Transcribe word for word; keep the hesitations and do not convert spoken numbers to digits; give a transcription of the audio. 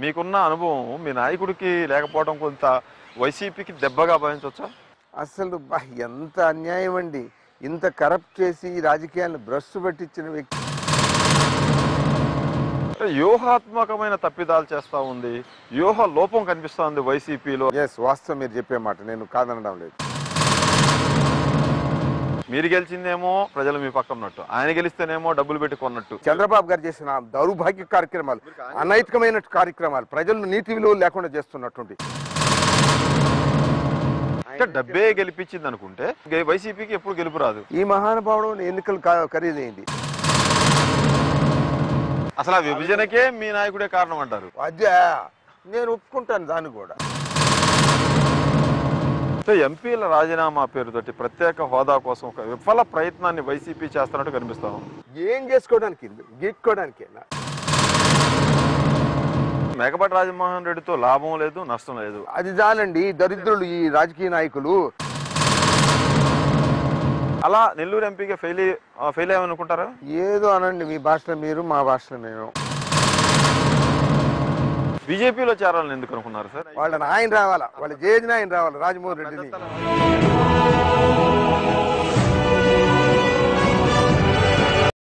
మీకున్న అనుభవం మీ నాయకుడికి లేకపోవడం కొంత వైసీపీకి దెబ్బగా భావించవచ్చా? అసలు ఎంత అన్యాయం అండి. ఇంత కరప్ట్ చేసి రాజకీయాలను భ్రష్టు పట్టించిన వ్యక్తి వ్యూహాత్మకమైన తప్పిదాలు చేస్తా ఉంది, వ్యూహ లోపం కనిపిస్తా ఉంది వైసీపీలో. ఎస్, వాస్తవం మీరు చెప్పే మాట, నేను కాదనడం లేదు. మీరు గెలిచిందేమో ప్రజలు మీ పక్క ఉన్నట్టు, ఆయన గెలిస్తేనేమో డబ్బులు పెట్టి కొన్నట్టు. చంద్రబాబు గారు చేసిన దౌర్భాగ్య కార్యక్రమాలు, అనైతికమైన కార్యక్రమాలు, ప్రజలను నీతి విలువలు లేకుండా చేస్తున్నటువంటి. అంటే డబ్బే గెలిపించింది అనుకుంటే వైసీపీకి ఎప్పుడు గెలుపు రాదు. ఈ మహానుభావుడు ఎన్నికలు ఖరీదైంది. అసలు ఆ విభజనకే మీ నాయకుడే కారణం అంటారు. అదే నేను ఒప్పుకుంటాను దాన్ని కూడా. ఎంపీల రాజీనామా పేరుతోటి ప్రత్యేక హోదా కోసం ఒక విఫల ప్రయత్నాన్ని వైసీపీ చేస్తున్నట్టు కనిపిస్తాం. ఏం చేసుకోవడానికి, గీక్కోవడానికి. మేకపాటి రాజమోహన్ రెడ్డితో లాభం లేదు, నష్టం లేదు. అది చాలండి దరిద్రులు ఈ రాజకీయ నాయకులు. అలా నెల్లూరు ఎంపీగా ఫెయిల్ ఫెయిల్ అయ్యామనుకుంటారా? ఏదో అనండి, మీ భాషలో మీరు, మా భాషలో మేము. బీజేపీలో చేరాలని ఎందుకు అనుకున్నారు సార్? వాళ్ళని ఆయన రావాలా, వాళ్ళ జేజీని ఆయన రావాలా, రాజమోహన్ రెడ్డిని.